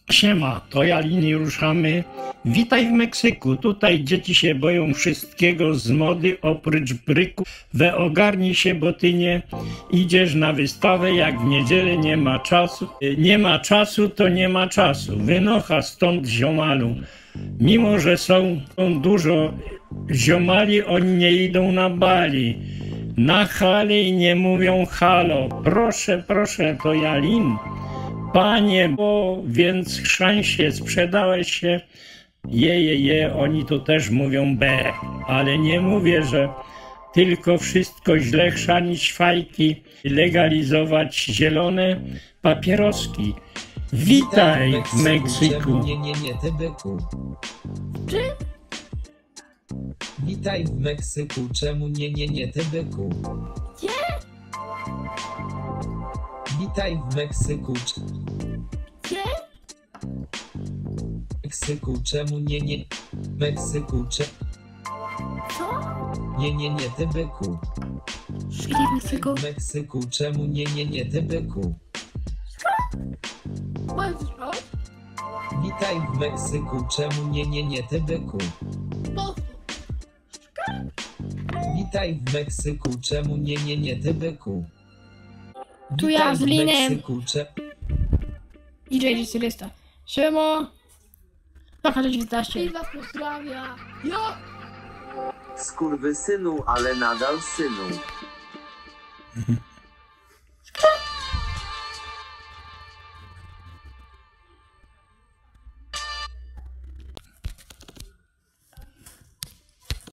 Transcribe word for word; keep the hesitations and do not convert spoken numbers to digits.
Siema, to ja linii ruszamy. Witaj w Meksyku. Tutaj dzieci się boją wszystkiego z mody oprócz bryku. We ogarnij się, bo ty nie idziesz na wystawę, jak w niedzielę nie ma czasu. Nie ma czasu, to nie ma czasu. Wynocha stąd ziomalu. Mimo że są, są dużo ziomali, oni nie idą na bali. Na hali i nie mówią halo. Proszę, proszę, to ja lin. Panie, bo więc chrzan się, sprzedałeś się, je, je, je, oni to też mówią B, ale nie mówię, że tylko wszystko źle, chrzanić fajki, legalizować zielone papieroski. Witaj w Meksyku. Nie, nie, nie, ty byku. Czy? Witaj w Meksyku, czemu nie, nie, nie, ty byku. Gdzie? Witaj w Meksyku. Gdzie? Meksyku, czemu nie, nie, Meksyku, cze... Co? Nie, nie, nie, ty byku. Gdzie w Meksyku? W Meksyku, czemu nie, nie, nie, ty byku. Bardzo. Witaj w Meksyku, czemu nie, nie, nie, ty byku. Po. Witaj w Meksyku, czemu nie, nie, nie, ty byku. Tu ja z Linem. Meksyku, cze... D J czterysta. Siema. Taka rzecz wystarczy. I was pozdrawia. Ja. Skurwysynu, ale nadal synu.